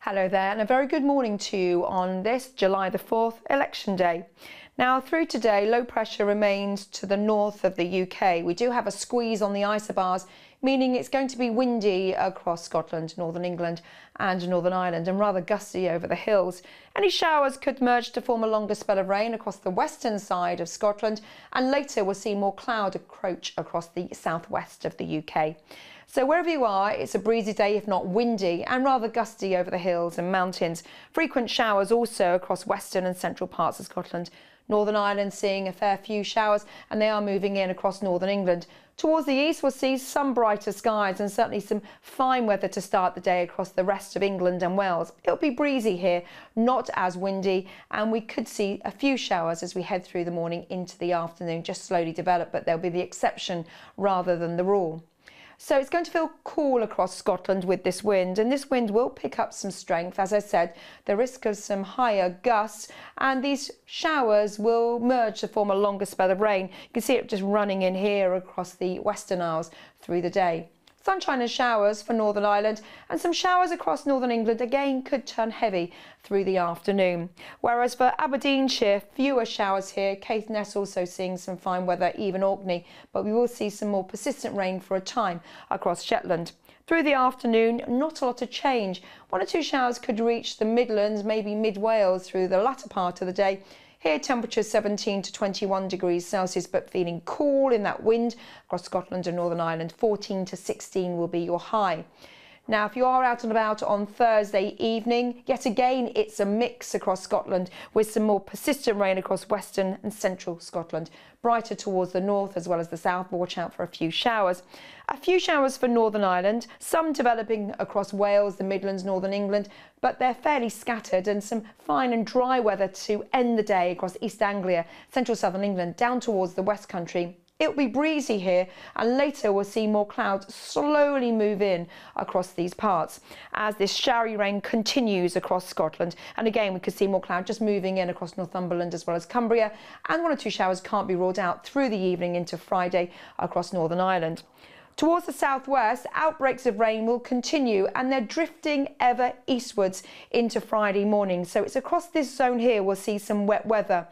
Hello there, and a very good morning to you on this July the 4th, election day. Now through today, low pressure remains to the north of the UK. We do have a squeeze on the isobars, meaning it's going to be windy across Scotland, northern England and Northern Ireland, and rather gusty over the hills. Any showers could merge to form a longer spell of rain across the western side of Scotland, and later we'll see more cloud encroach across the southwest of the UK. So wherever you are, it's a breezy day, if not windy, and rather gusty over the hills and mountains. Frequent showers also across western and central parts of Scotland. Northern Ireland seeing a fair few showers, and they are moving in across northern England. Towards the east, we'll see some brighter skies and certainly some fine weather to start the day across the rest of England and Wales. It'll be breezy here, not as windy, and we could see a few showers as we head through the morning into the afternoon, just slowly develop, but they'll be the exception rather than the rule. So it's going to feel cool across Scotland with this wind, and this wind will pick up some strength. As I said, the risk of some higher gusts, and these showers will merge to form a longer spell of rain. You can see it just running in here across the Western Isles through the day. Sunshine and showers for Northern Ireland, and some showers across northern England again could turn heavy through the afternoon. Whereas for Aberdeenshire, fewer showers here. Caithness also seeing some fine weather, even Orkney, but we will see some more persistent rain for a time across Shetland. Through the afternoon, not a lot of change. One or two showers could reach the Midlands, maybe mid-Wales through the latter part of the day. Here temperatures 17 to 21 degrees Celsius, but feeling cool in that wind across Scotland and Northern Ireland. 14 to 16 will be your high. Now, if you are out and about on Thursday evening, yet again, it's a mix across Scotland with some more persistent rain across western and central Scotland. Brighter towards the north as well as the south, but watch out for a few showers. A few showers for Northern Ireland, some developing across Wales, the Midlands, Northern England, but they're fairly scattered, and some fine and dry weather to end the day across East Anglia, central southern England, down towards the West Country. It'll be breezy here, and later we'll see more clouds slowly move in across these parts as this showery rain continues across Scotland. And again, we could see more cloud just moving in across Northumberland as well as Cumbria, and one or two showers can't be ruled out through the evening into Friday across Northern Ireland. Towards the southwest, outbreaks of rain will continue, and they're drifting ever eastwards into Friday morning. So it's across this zone here we'll see some wet weather.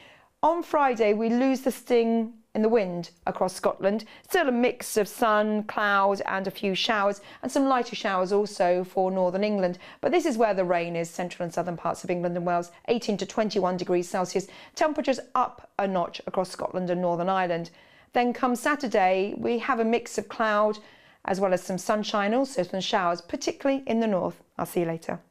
On Friday, we lose the sting in the wind across Scotland. Still a mix of sun, cloud and a few showers, and some lighter showers also for northern England. But this is where the rain is, central and southern parts of England and Wales, 18 to 21 degrees Celsius. Temperatures up a notch across Scotland and Northern Ireland. Then come Saturday, we have a mix of cloud as well as some sunshine, also some showers, particularly in the north. I'll see you later.